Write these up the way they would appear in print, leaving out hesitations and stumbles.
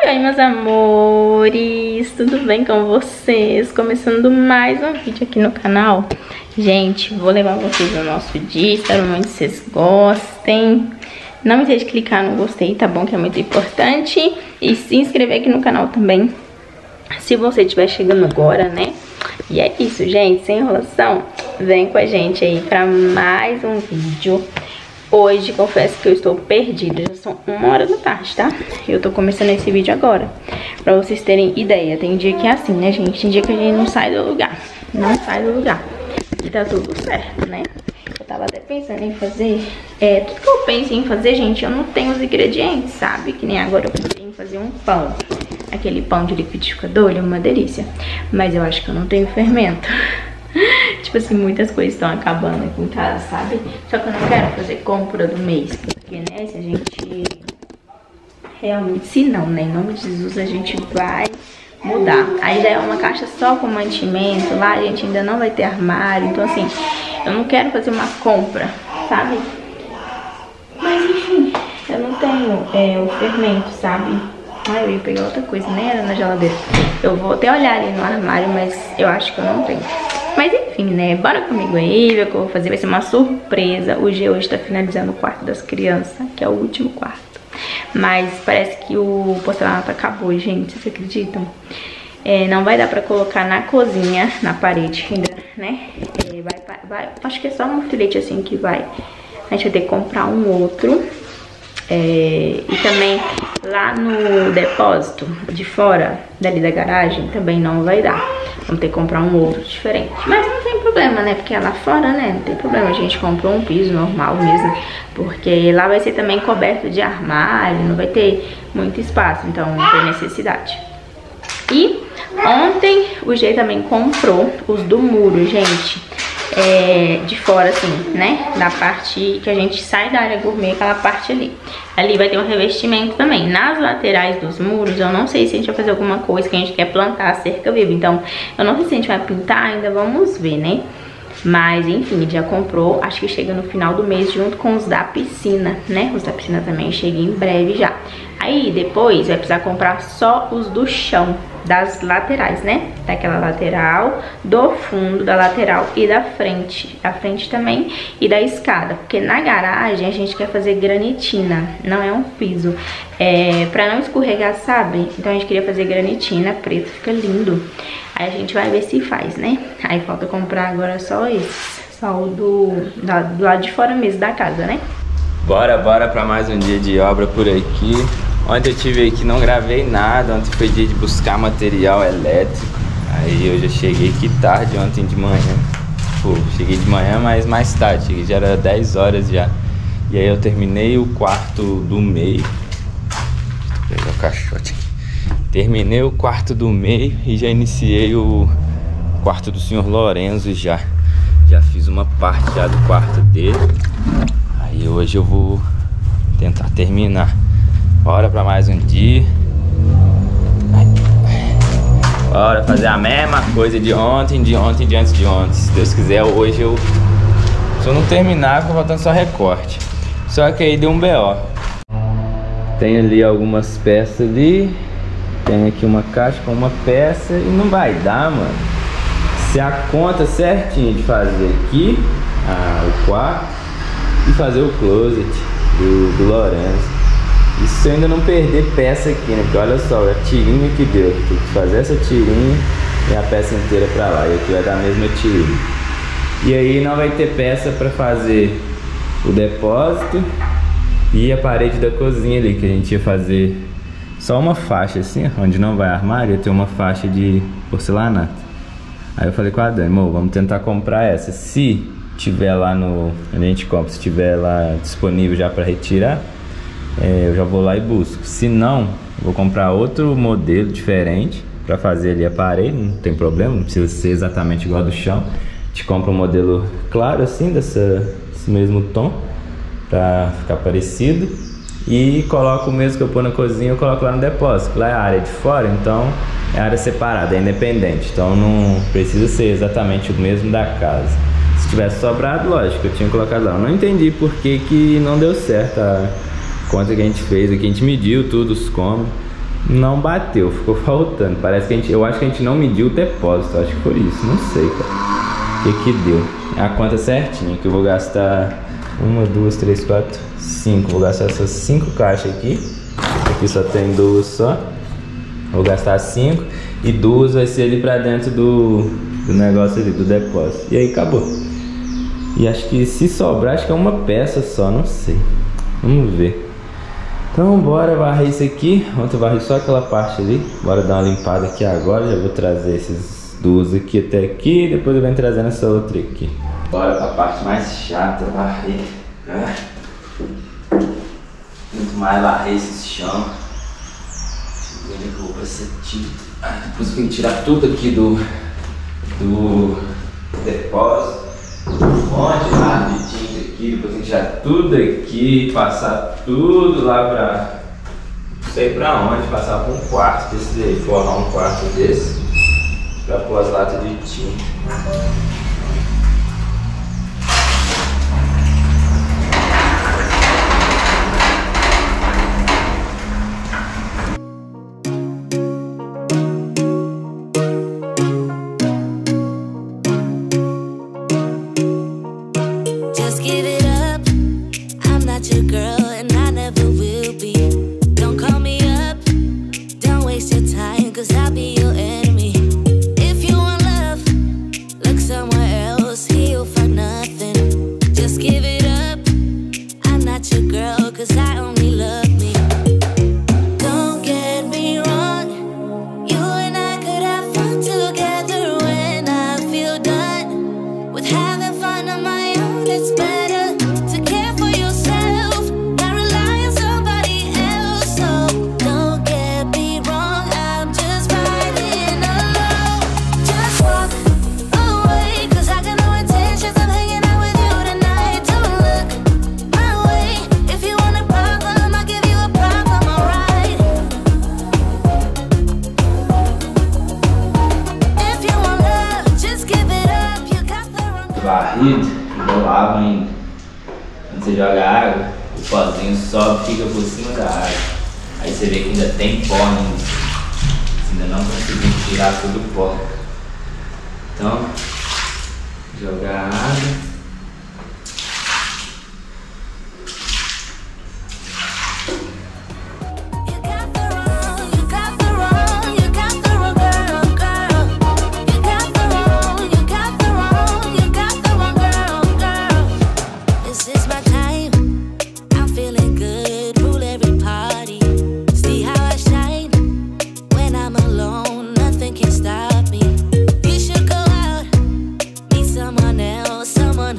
Oi, meus amores, tudo bem com vocês? Começando mais um vídeo aqui no canal. Gente, vou levar vocês no nosso dia, espero muito que vocês gostem. Não deixe de clicar no gostei, tá bom? Que é muito importante. E se inscrever aqui no canal também, se você estiver chegando agora, né? E é isso, gente, sem enrolação, vem com a gente aí pra mais um vídeo. Hoje, confesso que eu estou perdida, já são 1h da tarde, tá? Eu tô começando esse vídeo agora, pra vocês terem ideia. Tem dia que é assim, né, gente? Tem dia que a gente não sai do lugar, e tá tudo certo, né? Eu tava até pensando em fazer, tudo que eu penso em fazer, gente, eu não tenho os ingredientes, sabe? Que nem agora eu pensei em fazer um pão. Aquele pão de liquidificador, ele é uma delícia. Mas eu acho que eu não tenho fermento. Tipo assim, muitas coisas estão acabando aqui em casa, sabe? Só que eu não quero fazer compra do mês, porque, né, se a gente realmente, se não, né, em nome de Jesus, a gente vai mudar. Aí já é uma caixa só com mantimento, lá a gente ainda não vai ter armário, então assim, eu não quero fazer uma compra, sabe? Mas enfim, eu não tenho o fermento, sabe? Ah, eu ia pegar outra coisa, nem era na geladeira. Eu vou até olhar ali no armário, mas eu acho que eu não tenho. Mas enfim, né, bora comigo aí, ver o que eu vou fazer, vai ser uma surpresa. O G hoje tá finalizando o quarto das crianças, que é o último quarto. Mas parece que o porcelanato acabou, gente, vocês acreditam? Não vai dar pra colocar na cozinha, na parede ainda, né? Acho que é só um filete assim que vai. A gente vai ter que comprar um outro. E também lá no depósito de fora, dali da garagem, também não vai dar. Vamos ter que comprar um outro diferente. Mas não tem problema, né? Porque é lá fora, né? Não tem problema. A gente comprou um piso normal mesmo. Porque lá vai ser também coberto de armário. Não vai ter muito espaço. Então não tem necessidade. E ontem o G também comprou os do muro, gente. De fora, assim, né? Da parte que a gente sai da área gourmet, aquela parte ali. Ali vai ter um revestimento também. Nas laterais dos muros, eu não sei se a gente vai fazer alguma coisa, que a gente quer plantar a cerca viva. Então, eu não sei se a gente vai pintar, ainda vamos ver, né? Mas, enfim, já comprou, acho que chega no final do mês, junto com os da piscina, né? Os da piscina também chegam em breve já. Aí, depois, vai precisar comprar só os do chão, das laterais, né? Daquela lateral, do fundo, da lateral e da frente. Da frente também e da escada. Porque na garagem a gente quer fazer granitina, não é um piso. Pra não escorregar, sabe? Então a gente queria fazer granitina, preto, fica lindo. Aí a gente vai ver se faz, né? Aí falta comprar agora só esses. Só o do lado de fora mesmo da casa, né? Bora pra mais um dia de obra por aqui. Ontem eu tive aqui, não gravei nada. Ontem foi dia de buscar material elétrico. Aí eu já cheguei aqui tarde, ontem de manhã. Pô, cheguei de manhã, mas mais tarde. Cheguei, já era 10 horas já. E aí eu terminei o quarto do meio. Deixa eu pegar o caixote aqui. Terminei o quarto do meio e já iniciei o quarto do senhor Lorenzo já. Já fiz uma parte já do quarto dele. Aí hoje eu vou tentar terminar. Bora pra mais um dia. Bora fazer a mesma coisa de ontem, de antes de ontem. Se Deus quiser, hoje eu... Se eu não terminar, fica faltando só recorte. Só que aí deu um BO. Tem ali algumas peças ali. Tem aqui uma caixa com uma peça e não vai dar, mano. Se a conta certinha de fazer aqui o quarto e fazer o closet do Lorenzo. E se eu ainda não perder peça aqui, né? Porque olha só, a tirinha que deu. Tem que fazer essa tirinha e a peça inteira pra lá. E aqui vai dar a mesma tirinha. E aí não vai ter peça pra fazer o depósito e a parede da cozinha ali, que a gente ia fazer só uma faixa assim, onde não vai armário, ia ter uma faixa de porcelanato. Aí eu falei com a Dani, amor, vamos tentar comprar essa. Se tiver lá no... A gente compra, se tiver lá disponível já pra retirar, eu já vou lá e busco. Se não, vou comprar outro modelo diferente pra fazer ali a parede, não tem problema, não precisa ser exatamente igual a do chão. A gente compra um modelo claro assim, desse mesmo tom, pra ficar parecido. E coloco o mesmo que eu pôr na cozinha, eu coloco lá no depósito. Lá é a área de fora, então é área separada, é independente. Então não precisa ser exatamente o mesmo da casa. Se tivesse sobrado, lógico, eu tinha colocado lá. Eu não entendi por que não deu certo a conta que a gente fez aqui. A gente mediu tudo, os cômodos. não bateu, ficou faltando. Parece que eu acho que a gente não mediu o depósito, acho que foi isso, não sei, cara. O que deu? A conta certinha, que eu vou gastar 1, 2, 3, 4, 5. Vou gastar essas 5 caixas aqui. Aqui só tem 2 só. Vou gastar 5 e 2 vai ser ali pra dentro do negócio ali, do depósito. E aí acabou. E acho que se sobrar, acho que é uma peça só, não sei. Vamos ver. Então bora varrer isso aqui. Ontem eu varri só aquela parte ali. Bora dar uma limpada aqui agora. Já vou trazer esses 2 aqui até aqui. Depois eu venho trazendo essa outra aqui. Bora pra parte mais chata, varrer. Muito mais varrer esse chão. Deixa eu ver que eu vou pra essa tinta. Depois eu tenho que tirar tudo aqui do depósito. Um monte de lado de tinta aqui. Depois eu tenho que tirar tudo aqui. Passar tudo lá pra... não sei pra onde. Passar pra um quarto desse daí. Forrar um quarto desse. Pra pôr as latas de tinta. Varrido, igual lava ainda. Quando você joga água, o pozinho sobe e fica por cima da água. Aí você vê que ainda tem pó ainda. Você ainda não conseguiu tirar todo o pó. Então, jogar água. Someone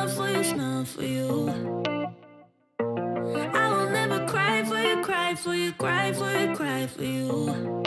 smile for you, smile for you. I will never cry for you, cry for you, cry for you, cry for you.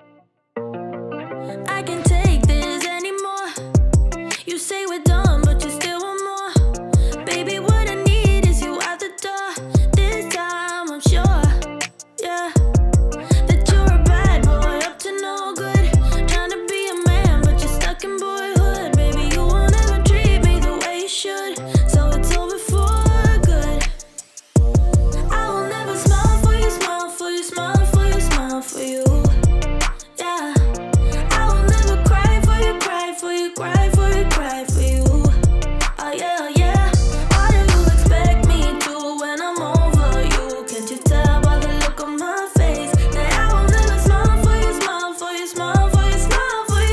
I can't take this anymore. You say we're done, but you still want more. Baby, what I need is you out the door. This time I'm sure, yeah, that you're a bad boy, up to no good. Trying to be a man, but you're stuck in boyhood. Baby, you won't ever treat me the way you should, so it's over for good. I will never smile for you, smile for you, smile for you, smile for you. Yeah, I will never cry for you, cry for you, cry for you, cry for you. Oh yeah, oh yeah. What do you expect me to when I'm over you? Can't you tell by the look on my face that I will never smile for you, smile for you, smile for you, smile for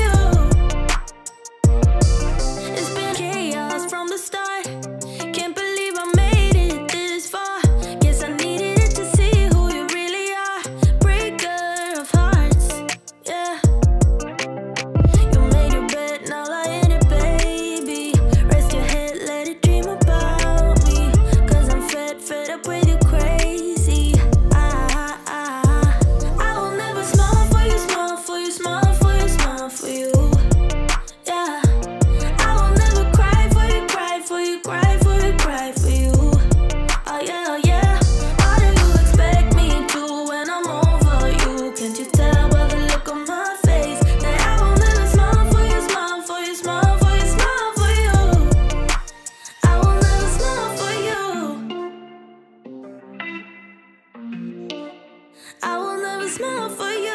you. It's been chaos from the start. Can't believe I made it this far. Guess I needed it to see who you really are. Breaker of hearts, yeah. You made your bed, now lie in it, baby. Rest your head, let it dream about me. Cause I'm fed up with you crazy. I will never smile for you, smile for you, smile for you, smile for you. Yeah, I will never cry for you, cry for you, cry for you, cry for you. Oh yeah, oh yeah. What do you expect me to when I'm over you? Can't you tell by the look on my face that I will never smile for you, smile for you, smile for you, smile for you. I will never smile for you. I will never smile for you.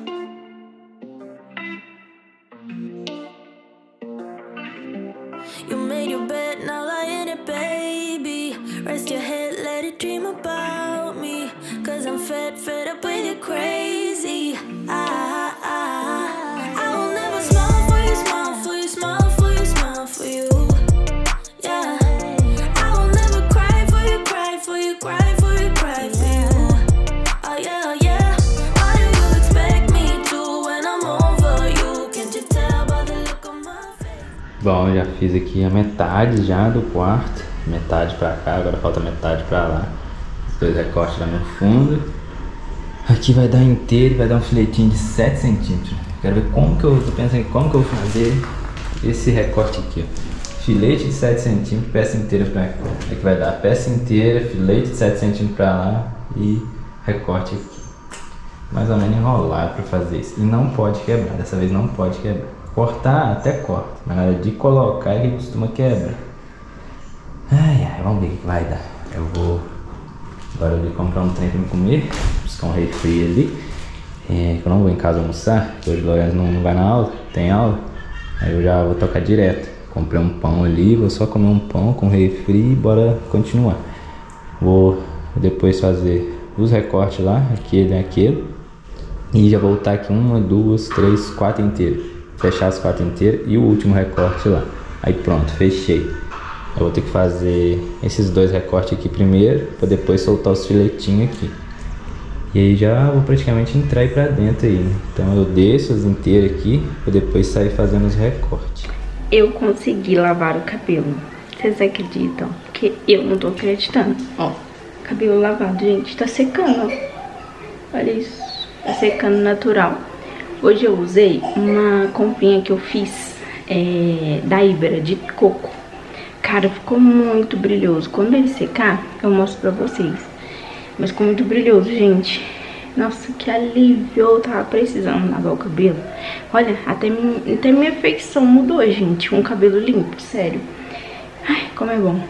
You made your bed, now lie in it, baby. Rest your head, let it dream about me. Cause I'm fed up with you crazy. I will never smile for you, smile for you, smile for you, smile for you. Yeah, I will never cry for you, cry for you, cry for you, cry for you. Oh yeah, oh yeah. What do you expect me to when I'm over you? Can't you tell by the look on my face? Bom, eu já fiz aqui a metade já do quarto. Metade pra cá, agora falta metade pra lá. Os dois recortes lá no fundo. Aqui vai dar inteiro, vai dar um filetinho de 7 centímetros. Quero ver como que eu tô pensando em como que eu vou fazer esse recorte aqui, ó. Filete de 7 centímetros, peça inteira pra cá. Aqui vai dar peça inteira, filete de 7 centímetros pra lá e recorte aqui. Mais ou menos enrolado pra fazer isso. E não pode quebrar, dessa vez não pode quebrar. Cortar até corta, mas na hora de colocar é que costuma quebrar. Ai, ai, vamos ver o que vai dar. Eu vou agora ali comprar um trem pra me comer, buscar um refri ali. Que eu não vou em casa almoçar, hoje o Lourenço não vai na aula, tem aula. Aí eu já vou tocar direto. Comprei um pão ali, vou só comer um pão com refri e bora continuar. Vou depois fazer os recortes lá, aquele e aquele. E já voltar aqui 1, 2, 3, 4 inteiras. Fechar as 4 inteiras e o último recorte lá. Aí pronto, fechei. Eu vou ter que fazer esses dois recortes aqui primeiro, para depois soltar os filetinhos aqui. E aí já vou praticamente entrar aí pra dentro aí, né? Então eu desço as inteiras aqui, para depois sair fazendo os recortes. Eu consegui lavar o cabelo. Vocês acreditam? Porque eu não tô acreditando. Ó, cabelo lavado, gente. Tá secando, ó. Olha isso. Tá secando natural. Hoje eu usei uma comprinha que eu fiz da Ibera, de coco. Cara, ficou muito brilhoso. Quando ele secar, eu mostro pra vocês. Mas ficou muito brilhoso, gente. Nossa, que alívio. Eu tava precisando lavar o cabelo. Olha, até minha feição mudou, gente. Um cabelo limpo, sério. Ai, como é bom.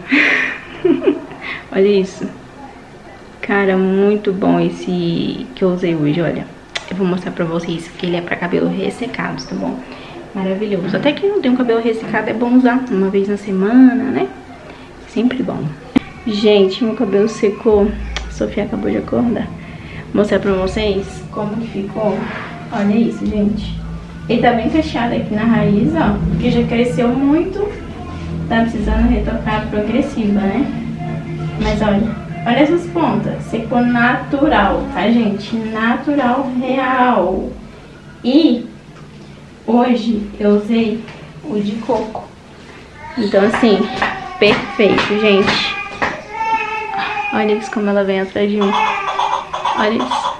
Olha isso. Cara, muito bom esse que eu usei hoje, olha. Eu vou mostrar pra vocês que ele é pra cabelo ressecado, tá bom? Maravilhoso. Até que não tem um cabelo ressecado, é bom usar uma vez na semana, né? Sempre bom. Gente, meu cabelo secou. Sofia acabou de acordar. Vou mostrar pra vocês como que ficou. Olha isso, gente. Ele tá bem fechado aqui na raiz, ó. Porque já cresceu muito. Tá precisando retocar progressiva, né? Mas olha, olha essas pontas. Secou natural, tá, gente? Natural, real. E hoje eu usei o de coco. Então assim, perfeito, gente. Olha isso como ela vem atrás de mim. Olha isso.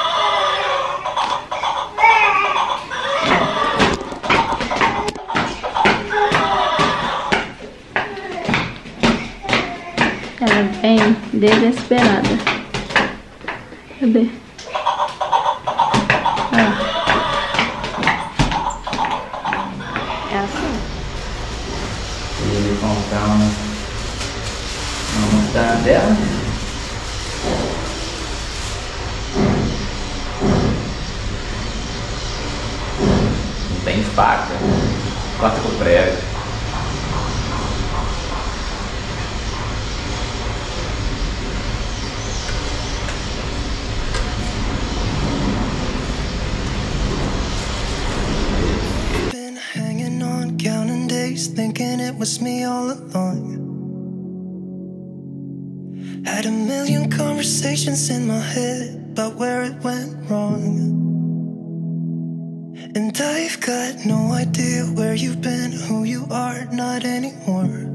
Ela vem desesperada. Cadê? É assim. Ele comprar uma mortadela. Não tem faca. Corta com prego. Thinking it was me all along. Had a million conversations in my head about where it went wrong. And I've got no idea where you've been, who you are, not anymore.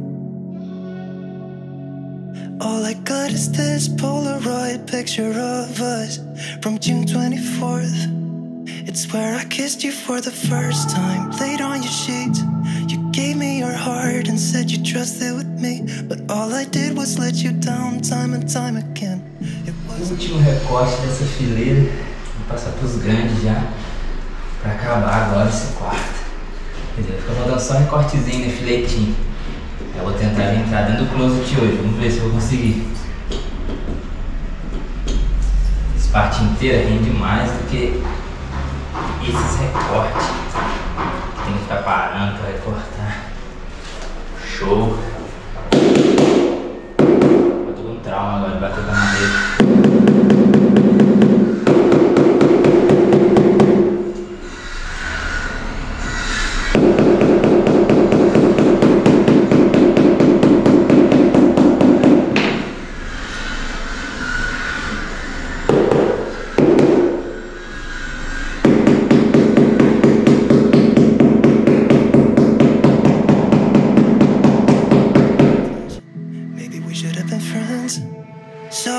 All I got is this Polaroid picture of us from June 24th. It's where I kissed you for the first time, laid on your sheets. You gave me your heart and said you trusted with me, but all I did was let you down time and time again. O último recorte dessa fileira, vou passar pros grandes já, pra acabar agora esse quarto. Quer dizer, fica faltando só um recortezinho no filetinho. Eu vou tentar entrar dentro do closet hoje, vamos ver se eu vou conseguir. Essa parte inteira rende mais do que esses recortes. Tem que ficar parando pra recortar. Show! Eu tô com um trauma agora de bater com a madeira. So,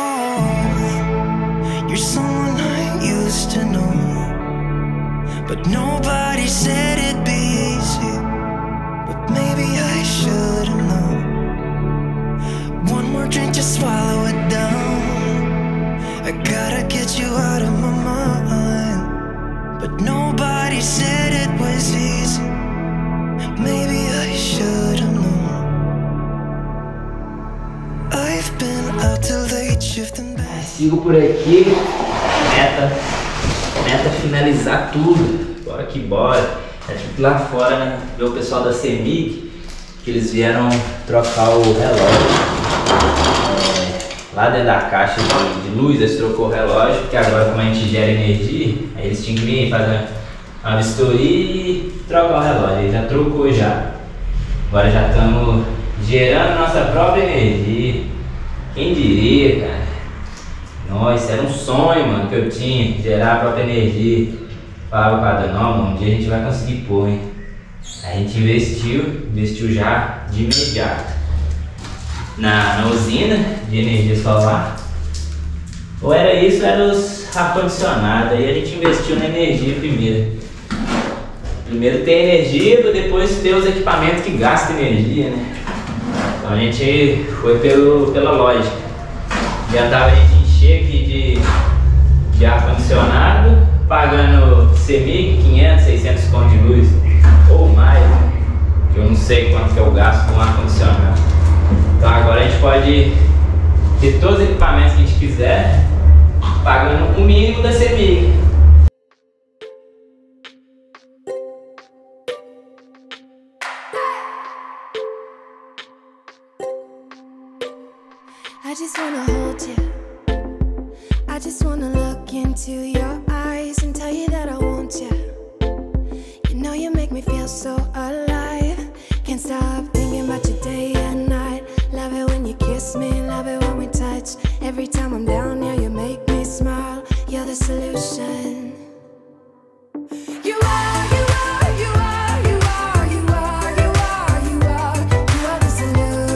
you're someone I used to know, but nobody said it'd be easy. But maybe I should've known. One more drink, just swallow it down. I gotta get you out of my mind, but nobody said it was easy. Maybe I should've known. I've been out till late shifting back. Sigo por aqui, meta finalizar tudo. Bora que bora. É tipo lá fora, né? Ver o pessoal da CEMIG, que eles vieram trocar o relógio. Lá dentro da caixa de luz, eles trocou o relógio, porque agora como a gente gera energia, aí eles tinham que vir fazer uma vistoria e trocar o relógio. Ele já trocou já. Agora já estamos gerando nossa própria energia. Quem diria, cara? Nossa, era um sonho, mano, que eu tinha, gerar a própria energia. Falava com a Dana, não, mano, um dia a gente vai conseguir pôr, hein? A gente investiu já de imediato na usina de energia solar. Ou era isso, ou era os ar-condicionado. Aí a gente investiu na energia primeiro. Primeiro ter energia, para depois ter os equipamentos que gastam energia, né? Então a gente foi pela lógica. Adiantava a gente encher aqui de ar-condicionado, pagando CEMIG 500, 600 conto de luz, ou mais, né? Que eu não sei quanto que eu gasto com ar-condicionado. Então agora a gente pode ter todos os equipamentos que a gente quiser, pagando o mínimo da CEMIG. I just wanna hold you. I just wanna look into your eyes and tell you that I want you. You know you make me feel so alive. Can't stop thinking about you day and night. Love it when you kiss me, love it when we touch. Every time I'm down here, you make me smile. You're the solution. You are, you are, you are, you are, you are, you are, you are, you are the solution.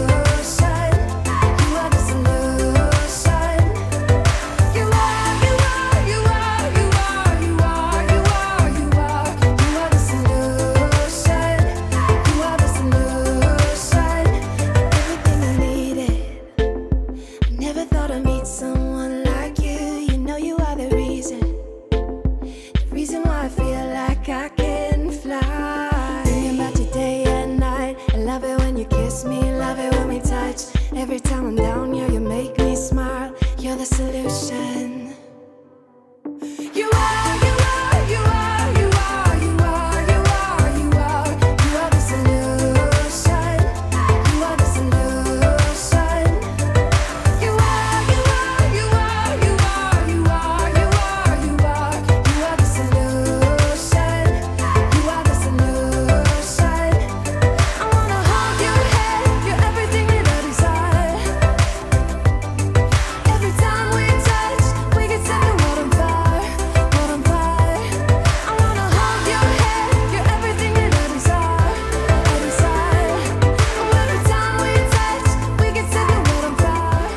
Every time I'm down, yeah, you make me smile. You're the solution. You are, you are, you are, you are, you are, you are, you are. You are the solution. You are the solution. You are, you are, you are, you are, you are, you are, you are. You are the solution. You are the solution. I wanna hold your head. You're everything that I desire. Every time we touch, we get set the world on fire, world on fire. I wanna hold your head. You're everything that I desire, I desire. Oh, every time we touch, we get set the world on fire.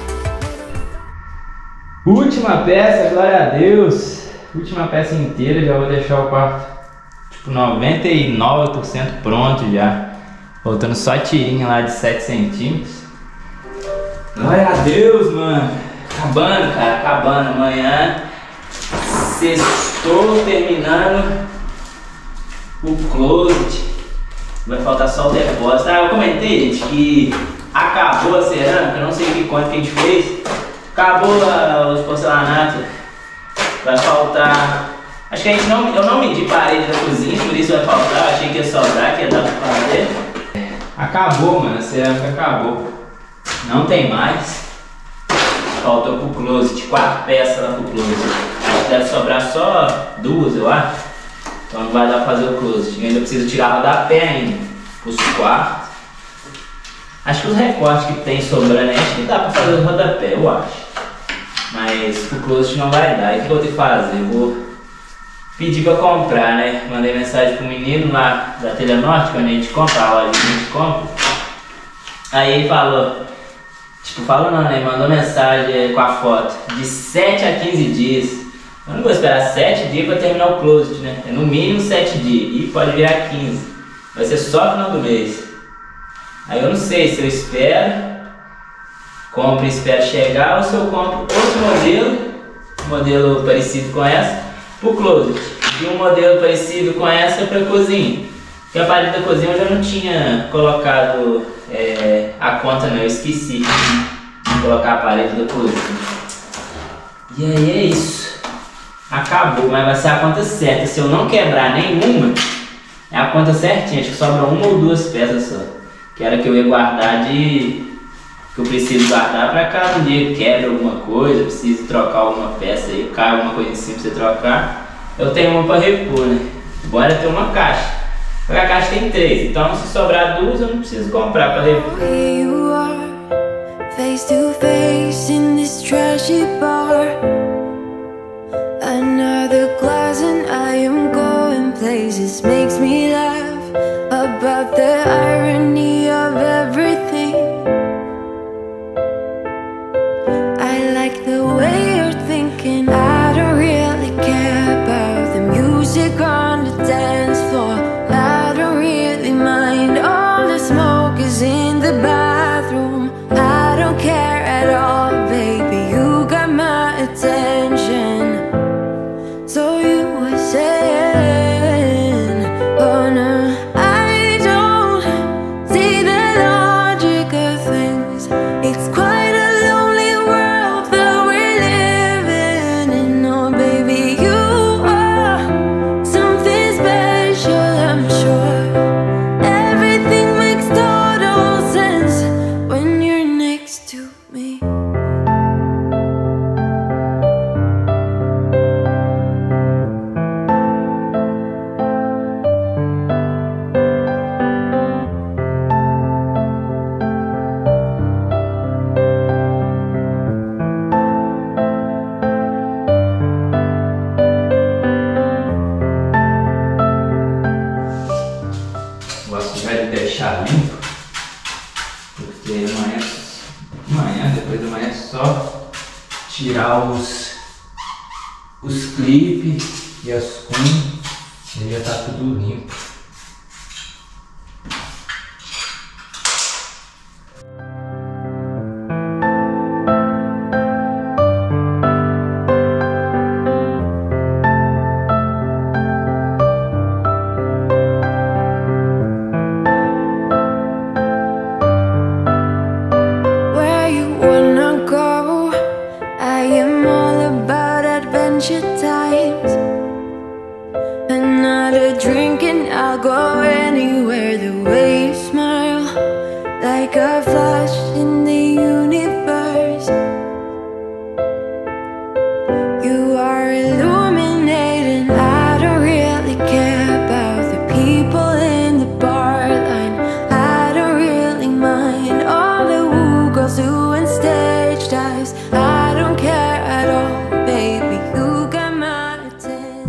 Última peça, glória a Deus. Última peça inteira, já vou deixar o quarto tipo 99% pronto já. Faltando só a tirinha lá de 7 centímetros. Glória a Deus, mano. Acabando, cara, acabando. Amanhã, sextou, terminando o closet. Vai faltar só o depósito. Ah, eu comentei, gente, que acabou a cerâmica, eu não sei que quanto que a gente fez. Acabou os porcelanatos. Vai faltar. Acho que a gente não. Eu não medi parede da cozinha, por isso vai faltar. Achei que ia sobrar, que ia dar pra fazer. Acabou, mano. A cerâmica acabou. Não tem mais. Faltou pro closet. 4 peças lá pro closet. Acho que deve sobrar só 2, eu acho. Então não vai dar pra fazer o closet. Eu ainda preciso tirar rodapé ainda. Os quartos. Acho que os recortes que tem sobrando aí, acho que dá pra fazer o rodapé, eu acho. Mas o closet não vai dar. E o que eu vou ter que fazer? Eu vou pedir pra comprar, né? Mandei mensagem pro menino lá da Telenorte, quando a gente compra, a loja que a gente compra. Aí ele falou, tipo, falou não, né? Mandou mensagem com a foto de 7 a 15 dias. Eu não vou esperar 7 dias pra terminar o closet, né? É no mínimo 7 dias e pode virar 15. Vai ser só no final do mês. Aí eu não sei se eu espero, compro e espero chegar, ou se eu compro outro modelo parecido com essa, pro closet. E um modelo parecido com essa pra cozinha. Porque a parede da cozinha eu já não tinha colocado a conta, não, eu esqueci de colocar a parede da cozinha. E aí é isso. Acabou, mas vai ser a conta certa. Se eu não quebrar nenhuma, é a conta certinha, acho que sobra 1 ou 2 peças só. Que era que eu ia guardar que eu preciso guardar pra caso um dia quebre alguma coisa, preciso trocar alguma peça aí, cai alguma coisa em cima pra você trocar. Eu tenho uma pra repor, né? Bora ter uma caixa. Porque a caixa tem 3, então se sobrar 2 eu não preciso comprar pra repor. Here you are, face to face in this trashy bar. Another glass and I am going places. Makes me laugh about the irony of everything. I like the way you're thinking. I don't really care about the music on the dance floor. I don't really mind. All the smoke is in the bathroom. I don't care at all, baby. You got my attention. So you were saying, oh no, I don't see the logic of things. It's quite a lonely world that we're living in. Oh baby, you are something special, I'm sure. Everything makes total sense when you're next to me. Gosto já de deixar limpo, porque depois de amanhã é só tirar os clipes e as cunhas, e já tá tudo limpo. Where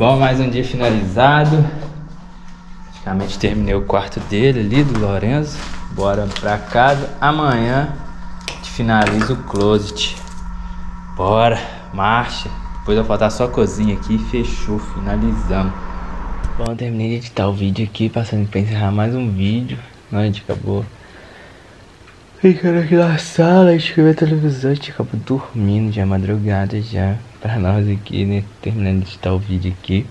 Bom, mais um dia finalizado. Praticamente terminei o quarto dele ali, do Lorenzo. Bora pra casa. Amanhã finalizo o closet. Bora, marcha. Depois vai faltar só a cozinha aqui. Fechou, finalizamos. Bom, terminei de editar o vídeo aqui, passando pra encerrar mais um vídeo. A gente acabou ficando aqui na sala, a gente viu a televisão, a gente acabou dormindo, já madrugada já. Pra nós aqui, né, terminando de editar o vídeo aqui.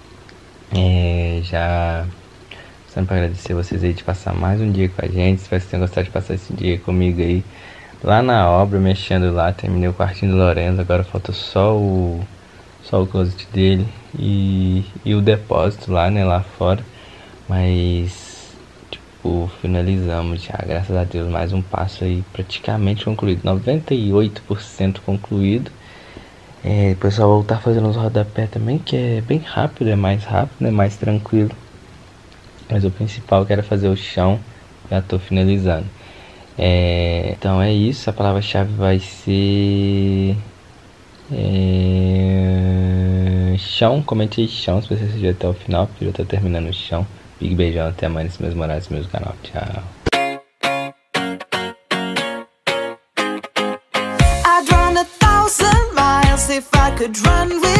Já passando pra agradecer vocês aí de passar mais um dia com a gente. Espero que vocês tenham gostado de passar esse dia comigo aí. Lá na obra, mexendo lá, terminei o quartinho do Lorenzo, agora falta só o closet dele e o depósito lá, né, lá fora. Mas, tipo, finalizamos já, graças a Deus, mais um passo aí praticamente concluído, 98% concluído. Depois só voltar fazendo os rodapé também, que é bem rápido, é mais rápido, né, mais tranquilo. Mas o principal que era fazer o chão, já tô finalizando. Então é isso, a palavra-chave vai ser chão. Comente aí chão, se você assistiu até o final, porque eu já tô terminando o chão. Big beijão, até amanhã nesse mesmo horário, nesse mesmo canal. Tchau. I'd run 1,000 miles if I could run with